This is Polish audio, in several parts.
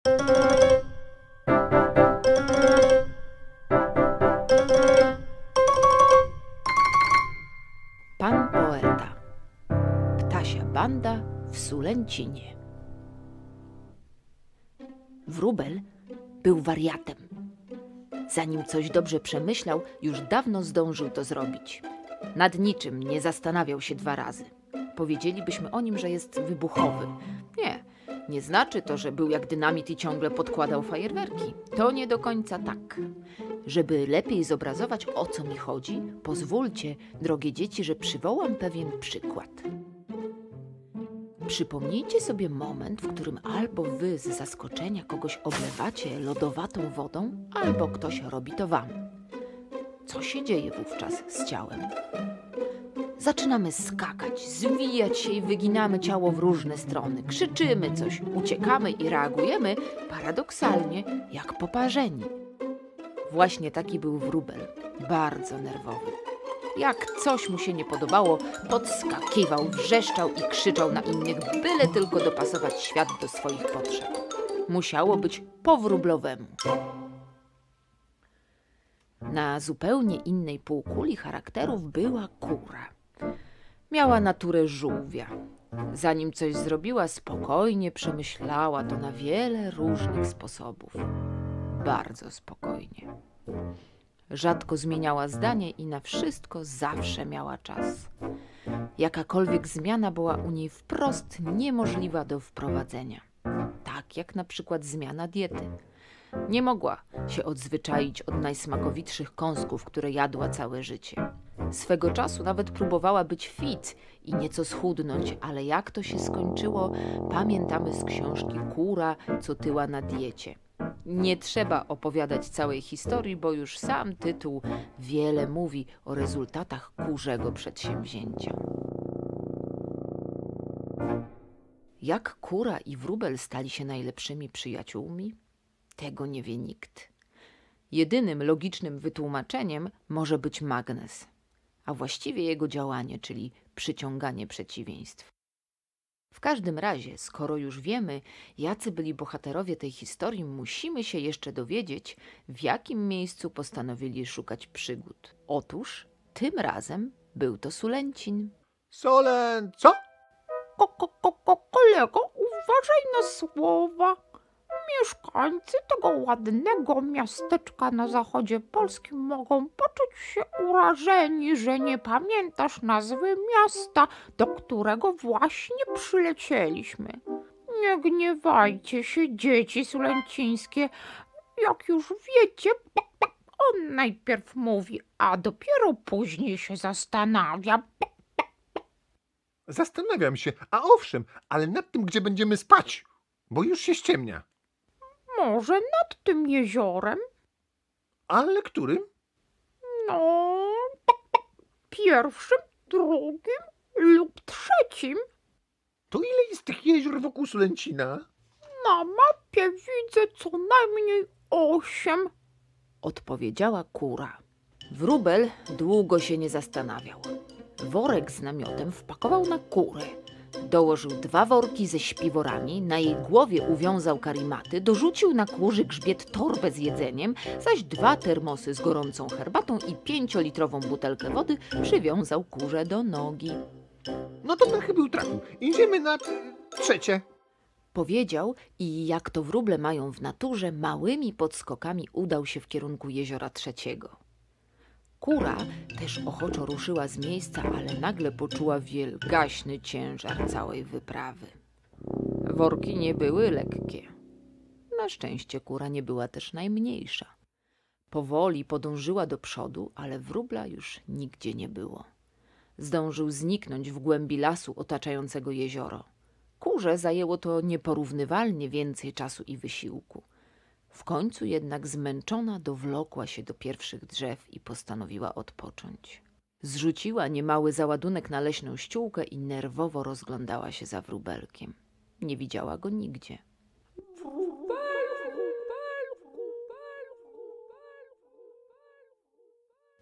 Pan poeta. Ptasia banda w Sulęcinie. Wróbel był wariatem. Zanim coś dobrze przemyślał, już dawno zdążył to zrobić. Nad niczym nie zastanawiał się 2 razy. Powiedzielibyśmy o nim, że jest wybuchowy. Nie znaczy to, że był jak dynamit i ciągle podkładał fajerwerki. To nie do końca tak. Żeby lepiej zobrazować, o co mi chodzi, pozwólcie, drogie dzieci, że przywołam pewien przykład. Przypomnijcie sobie moment, w którym albo wy z zaskoczenia kogoś oblewacie lodowatą wodą, albo ktoś robi to wam. Co się dzieje wówczas z ciałem? Zaczynamy skakać, zwijać się i wyginamy ciało w różne strony. Krzyczymy coś, uciekamy i reagujemy paradoksalnie jak poparzeni. Właśnie taki był wróbel, bardzo nerwowy. Jak coś mu się nie podobało, podskakiwał, wrzeszczał i krzyczał na innych, byle tylko dopasować świat do swoich potrzeb. Musiało być po wróblowemu. Na zupełnie innej półkuli charakterów była kura. Miała naturę żółwia. Zanim coś zrobiła, spokojnie przemyślała to na wiele różnych sposobów. Bardzo spokojnie. Rzadko zmieniała zdanie i na wszystko zawsze miała czas. Jakakolwiek zmiana była u niej wprost niemożliwa do wprowadzenia. Tak jak na przykład zmiana diety. Nie mogła się odzwyczaić od najsmakowitszych kąsków, które jadła całe życie. Swego czasu nawet próbowała być fit i nieco schudnąć, ale jak to się skończyło, pamiętamy z książki Kura, co tyła na diecie. Nie trzeba opowiadać całej historii, bo już sam tytuł wiele mówi o rezultatach kurzego przedsięwzięcia. Jak kura i wróbel stali się najlepszymi przyjaciółmi? Tego nie wie nikt. Jedynym logicznym wytłumaczeniem może być magnes, a właściwie jego działanie, czyli przyciąganie przeciwieństw. W każdym razie, skoro już wiemy, jacy byli bohaterowie tej historii, musimy się jeszcze dowiedzieć, w jakim miejscu postanowili szukać przygód. Otóż tym razem był to Sulęcin. Co? Kolego, uważaj na słowa. Mieszkańcy tego ładnego miasteczka na zachodzie Polski mogą poczuć się urażeni, że nie pamiętasz nazwy miasta, do którego właśnie przylecieliśmy. Nie gniewajcie się, dzieci sulęcińskie. Jak już wiecie, on najpierw mówi, a dopiero później się zastanawia. Zastanawiam się, a owszem, ale nad tym, gdzie będziemy spać, bo już się ściemnia. Może nad tym jeziorem? Ale którym? No, pierwszym, drugim lub trzecim. To ile jest tych jezior wokół Sulęcina? Na mapie widzę co najmniej 8. Odpowiedziała kura. Wróbel długo się nie zastanawiał. Worek z namiotem wpakował na kurę. Dołożył 2 worki ze śpiworami, na jej głowie uwiązał karimaty, dorzucił na kurzy grzbiet torbę z jedzeniem, zaś 2 termosy z gorącą herbatą i 5-litrową butelkę wody przywiązał kurze do nogi. No to trochę był trafił. Idziemy na trzecie. Powiedział i jak to wróble mają w naturze, małymi podskokami udał się w kierunku jeziora trzeciego. Kura też ochoczo ruszyła z miejsca, ale nagle poczuła wielgaśny ciężar całej wyprawy. Worki nie były lekkie. Na szczęście kura nie była też najmniejsza. Powoli podążyła do przodu, ale wróbla już nigdzie nie było. Zdążył zniknąć w głębi lasu otaczającego jezioro. Kurze zajęło to nieporównywalnie więcej czasu i wysiłku. W końcu jednak zmęczona dowlokła się do pierwszych drzew i postanowiła odpocząć. Zrzuciła niemały załadunek na leśną ściółkę i nerwowo rozglądała się za wróbelkiem. Nie widziała go nigdzie.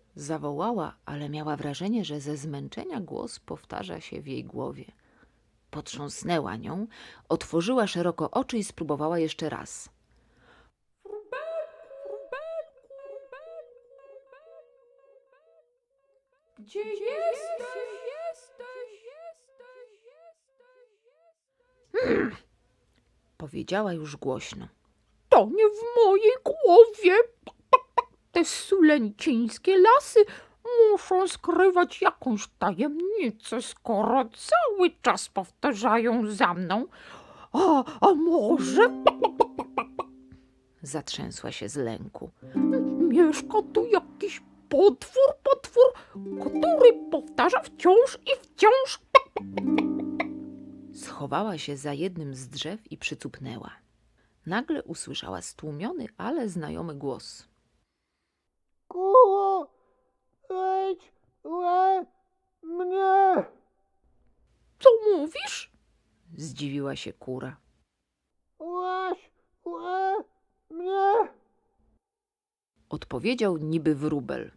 Zawołała, ale miała wrażenie, że ze zmęczenia głos powtarza się w jej głowie. potrząsnęła nią, otworzyła szeroko oczy i spróbowała jeszcze raz. Gdzie jesteś? Powiedziała już głośno. To nie w mojej głowie. Te sulęcińskie lasy muszą skrywać jakąś tajemnicę, skoro cały czas powtarzają za mną. A może Zatrzęsła się z lęku. mieszka tu jakiś potwór, który powtarza wciąż i wciąż. Schowała się za jednym z drzew i przycupnęła. Nagle usłyszała stłumiony, ale znajomy głos. Kuro, wejdź mnie. Co mówisz? Zdziwiła się kura. Łaź mnie. Odpowiedział niby wróbel.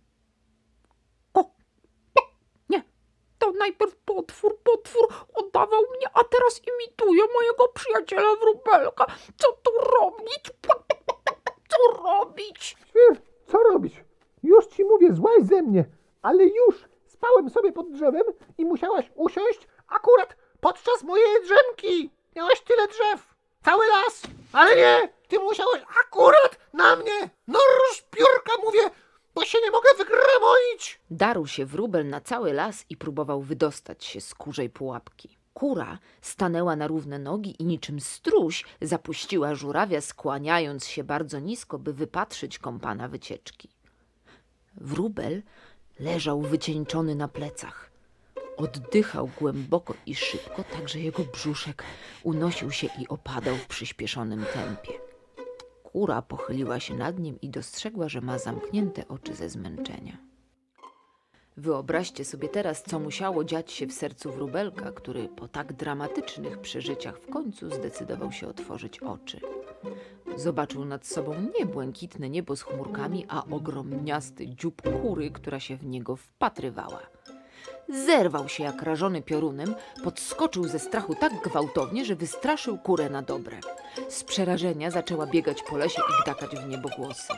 Nie, to najpierw potwór udawał mnie, a teraz imituje mojego przyjaciela wróbelka. Co tu robić? Co robić? Świr, co robić? Już ci mówię, złaź ze mnie, ale już spałem sobie pod drzewem i musiałaś usiąść akurat podczas mojej drzemki. Miałaś tyle drzew, cały las, ale nie, ty musiałaś akurat na mnie. No rusz piórka, mówię, bo się nie mogę wygramolić. Darł się wróbel na cały las i próbował wydostać się z kurzej pułapki. Kura stanęła na równe nogi i niczym struś zapuściła żurawia, skłaniając się bardzo nisko, by wypatrzyć kompana wycieczki. Wróbel leżał wycieńczony na plecach. Oddychał głęboko i szybko, tak że jego brzuszek unosił się i opadał w przyspieszonym tempie. Kura pochyliła się nad nim i dostrzegła, że ma zamknięte oczy ze zmęczenia. Wyobraźcie sobie teraz, co musiało dziać się w sercu wróbelka, który po tak dramatycznych przeżyciach w końcu zdecydował się otworzyć oczy. Zobaczył nad sobą nie błękitne niebo z chmurkami, a ogromniasty dziób kury, która się w niego wpatrywała. Zerwał się jak rażony piorunem, podskoczył ze strachu tak gwałtownie, że wystraszył kurę na dobre. Z przerażenia zaczęła biegać po lesie i gdakać w niebogłosy.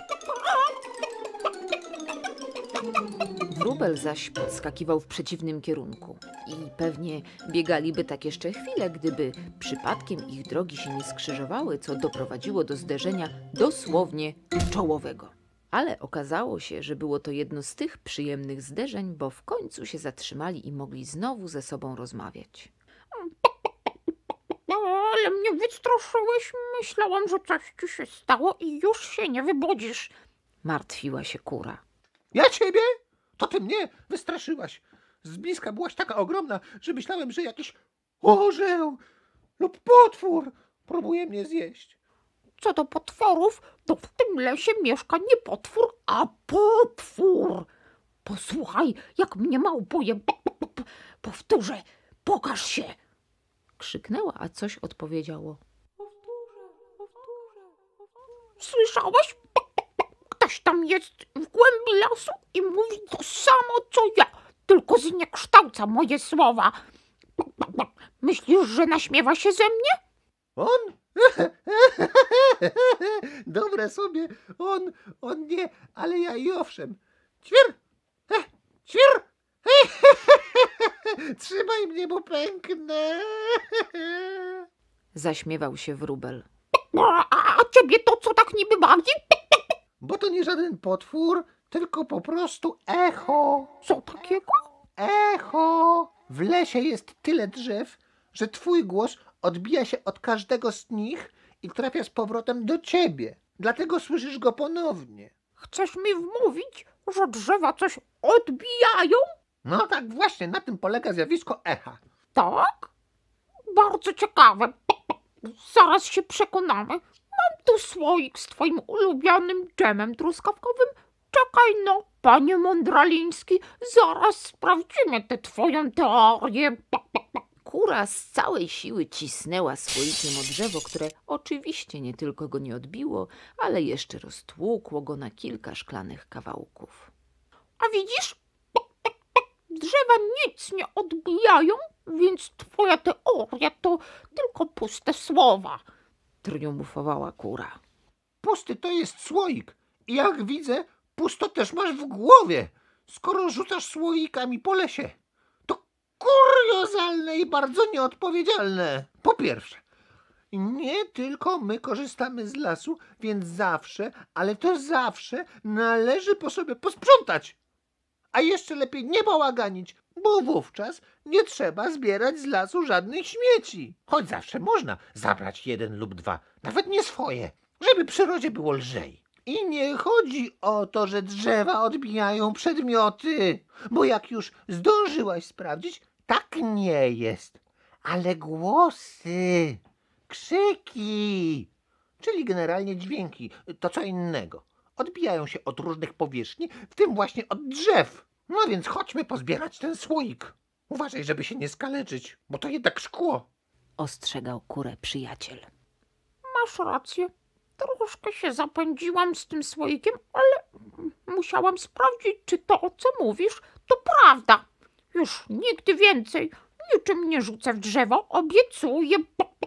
Wróbel zaś podskakiwał w przeciwnym kierunku i pewnie biegaliby tak jeszcze chwilę, gdyby przypadkiem ich drogi się nie skrzyżowały, co doprowadziło do zderzenia dosłownie czołowego. Ale okazało się, że było to jedno z tych przyjemnych zderzeń, bo w końcu się zatrzymali i mogli znowu ze sobą rozmawiać. Ale mnie wystraszyłeś. Myślałam, że coś ci się stało i już się nie wybudzisz. Martwiła się kura. Ja ciebie? To ty mnie wystraszyłaś. Z bliska byłaś taka ogromna, że myślałem, że jakiś orzeł lub potwór próbuje mnie zjeść. Co do potworów, to w tym lesie mieszka nie potwór, a potwór. Posłuchaj, jak mnie małpuje. Powtórzę, pokaż się. Krzyknęła, a coś odpowiedziało. Słyszałeś? Ktoś tam jest w głębi lasu i mówi to samo, co ja, tylko zniekształca moje słowa. Myślisz, że naśmiewa się ze mnie? On? Dobre sobie, on nie, ale ja i owszem. Ćwir! Ćwir! Trzymaj mnie, bo pęknę. Zaśmiewał się wróbel. A ciebie to co tak niby bawi? Bo to nie żaden potwór, tylko po prostu echo. Co takiego? Echo! W lesie jest tyle drzew, że twój głos odbija się od każdego z nich i trafia z powrotem do ciebie. Dlatego słyszysz go ponownie. Chcesz mi wmówić, że drzewa coś odbijają? No tak właśnie, na tym polega zjawisko echa. Tak? Bardzo ciekawe. Zaraz się przekonamy. Mam tu słoik z twoim ulubionym dżemem truskawkowym. Czekaj no, panie Mądraliński, zaraz sprawdzimy tę twoją teorię. Kura z całej siły cisnęła słoikiem o drzewo, które oczywiście nie tylko go nie odbiło, ale jeszcze roztłukło go na kilka szklanych kawałków. A widzisz? Drzewa nic nie odbijają, więc twoja teoria to tylko puste słowa. triumfowała kura. Pusty to jest słoik. I jak widzę, pusto też masz w głowie, skoro rzucasz słoikami po lesie. To kuriozalne i bardzo nieodpowiedzialne. Po pierwsze, nie tylko my korzystamy z lasu, więc zawsze, ale to zawsze należy po sobie posprzątać. A jeszcze lepiej nie bałaganić, bo wówczas nie trzeba zbierać z lasu żadnych śmieci. Choć zawsze można zabrać jeden lub dwa, nawet nie swoje, żeby przyrodzie było lżej. I nie chodzi o to, że drzewa odbijają przedmioty, bo jak już zdążyłaś sprawdzić, tak nie jest. Ale głosy, krzyki, czyli generalnie dźwięki, to co innego, odbijają się od różnych powierzchni, w tym właśnie od drzew. No więc chodźmy pozbierać ten słoik. Uważaj, żeby się nie skaleczyć, bo to jednak szkło. Ostrzegał kurę przyjaciel. Masz rację. Troszkę się zapędziłam z tym słoikiem, ale musiałam sprawdzić, czy to, o co mówisz, to prawda. Już nigdy więcej niczym nie rzucę w drzewo, obiecuję.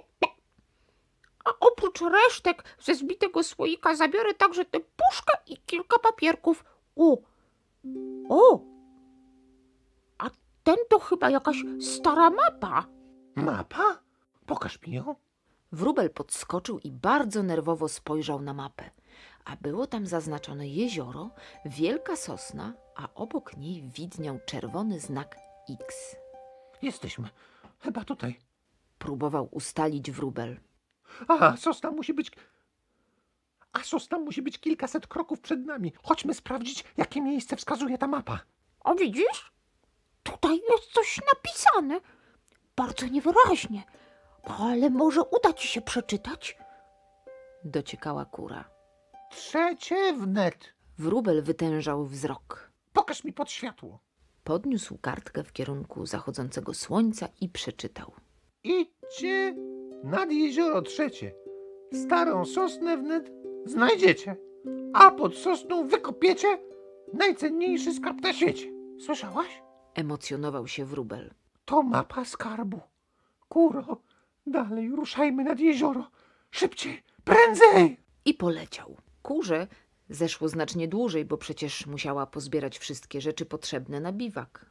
A oprócz resztek ze zbitego słoika zabiorę także tę puszkę i kilka papierków. O, a ten to chyba jakaś stara mapa. Mapa? Pokaż mi ją. Wróbel podskoczył i bardzo nerwowo spojrzał na mapę, a było tam zaznaczone jezioro, wielka sosna, a obok niej widniał czerwony znak X. Jesteśmy. Chyba tutaj. Próbował ustalić wróbel. A sosna musi być kilkaset kroków przed nami. Chodźmy sprawdzić, jakie miejsce wskazuje ta mapa. A widzisz? Tutaj jest coś napisane. Bardzo niewyraźnie. Ale może uda ci się przeczytać? Dociekała kura. Trzecie wnet. Wróbel wytężał wzrok. Pokaż mi pod światło. Podniósł kartkę w kierunku zachodzącego słońca i przeczytał. Idźcie nad jezioro trzecie. Starą sosnę wnet znajdziecie, a pod sosną wykopiecie najcenniejszy skarb na świecie. Słyszałaś? Emocjonował się wróbel. To mapa skarbu. Kuro, dalej ruszajmy nad jezioro. Szybciej, prędzej! I poleciał. Kurze zeszło znacznie dłużej, bo przecież musiała pozbierać wszystkie rzeczy potrzebne na biwak.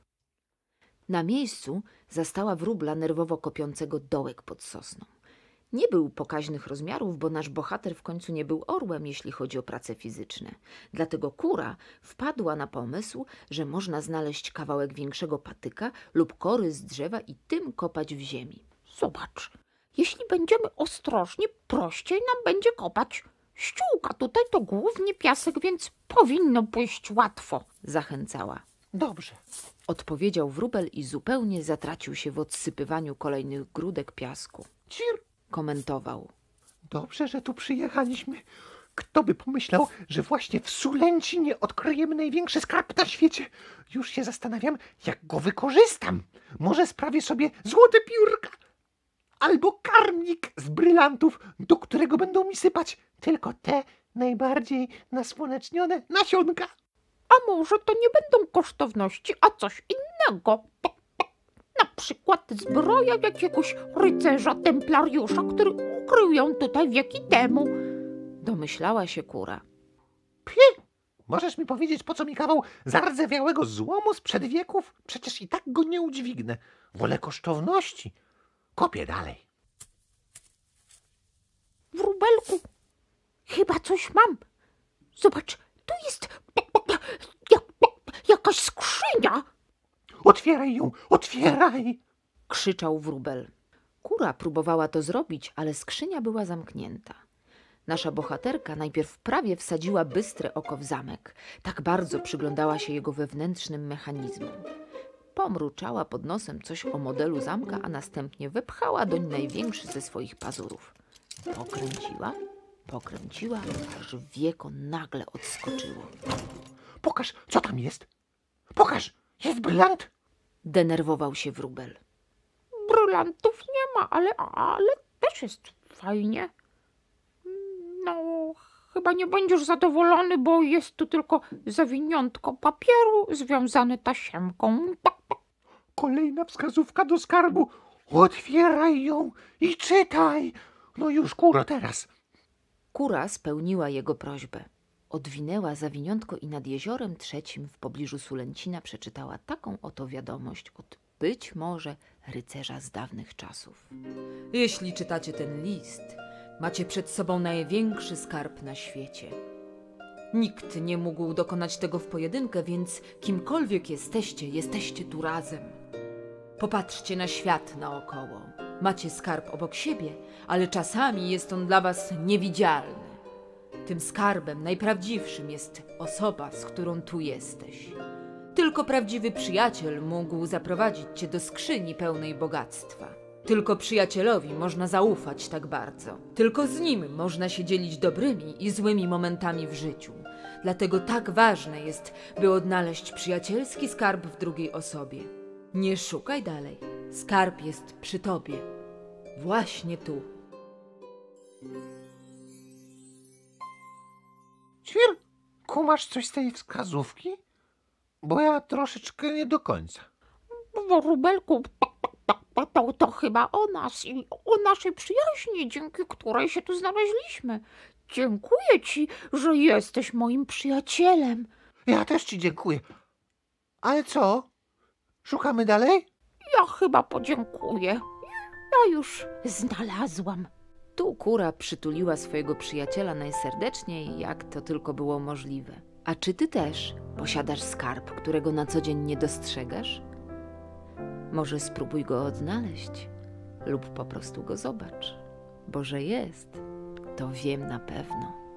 Na miejscu zastała wróbla nerwowo kopiącego dołek pod sosną. Nie był pokaźnych rozmiarów, bo nasz bohater w końcu nie był orłem, jeśli chodzi o prace fizyczne. Dlatego kura wpadła na pomysł, że można znaleźć kawałek większego patyka lub kory z drzewa i tym kopać w ziemi. Zobacz, jeśli będziemy ostrożni, prościej nam będzie kopać. Ściółka tutaj to głównie piasek, więc powinno pójść łatwo. Zachęcała. Dobrze. Odpowiedział wróbel i zupełnie zatracił się w odsypywaniu kolejnych grudek piasku. Cir. Komentował. Dobrze, że tu przyjechaliśmy. Kto by pomyślał, że właśnie w Sulęcinie odkryjemy największy skarb na świecie? Już się zastanawiam, jak go wykorzystam. Może sprawię sobie złote piórka albo karmnik z brylantów, do którego będą mi sypać tylko te najbardziej nasłonecznione nasionka. A może to nie będą kosztowności, a coś innego? Na przykład zbroja jakiegoś rycerza templariusza, który ukrył ją tutaj wieki temu. Domyślała się kura. Pie! Możesz mi powiedzieć, po co mi kawał zardzewiałego złomu sprzed wieków? Przecież i tak go nie udźwignę. Wolę kosztowności. Kopię dalej. Wróbelku, chyba coś mam. Zobacz, tu jest jakaś skrzynia. Otwieraj ją, otwieraj! Krzyczał wróbel. Kura próbowała to zrobić, ale skrzynia była zamknięta. Nasza bohaterka najpierw prawie wsadziła bystre oko w zamek. Tak bardzo przyglądała się jego wewnętrznym mechanizmom. Pomruczała pod nosem coś o modelu zamka, a następnie wepchała doń największy ze swoich pazurów. Pokręciła, aż wieko nagle odskoczyło. Pokaż, co tam jest. Pokaż, jest brylant? Denerwował się wróbel. Brylantów nie ma, ale też jest fajnie. No, chyba nie będziesz zadowolony, bo jest tu tylko zawiniątko papieru związane tasiemką. Kolejna wskazówka do skarbu. Otwieraj ją i czytaj. No już, kuro, teraz. Kura spełniła jego prośbę. Odwinęła zawiniątko i nad jeziorem trzecim w pobliżu Sulęcina przeczytała taką oto wiadomość od być może rycerza z dawnych czasów. Jeśli czytacie ten list, macie przed sobą największy skarb na świecie. Nikt nie mógł dokonać tego w pojedynkę, więc kimkolwiek jesteście, jesteście tu razem. Popatrzcie na świat naokoło. Macie skarb obok siebie, ale czasami jest on dla was niewidzialny. Tym skarbem najprawdziwszym jest osoba, z którą tu jesteś. Tylko prawdziwy przyjaciel mógł zaprowadzić cię do skrzyni pełnej bogactwa. Tylko przyjacielowi można zaufać tak bardzo. Tylko z nim można się dzielić dobrymi i złymi momentami w życiu. Dlatego tak ważne jest, by odnaleźć przyjacielski skarb w drugiej osobie. Nie szukaj dalej. Skarb jest przy tobie. Właśnie tu. Świr, kumasz coś z tej wskazówki? Bo ja troszeczkę nie do końca. Wróbelku, to chyba o nas i o naszej przyjaźni, dzięki której się tu znaleźliśmy. Dziękuję ci, że jesteś moim przyjacielem. Ja też ci dziękuję. Ale co? Szukamy dalej? Ja chyba podziękuję. Ja już znalazłam. Tu kura przytuliła swojego przyjaciela najserdeczniej, jak to tylko było możliwe. A czy ty też posiadasz skarb, którego na co dzień nie dostrzegasz? Może spróbuj go odnaleźć lub po prostu go zobacz, bo że jest, to wiem na pewno.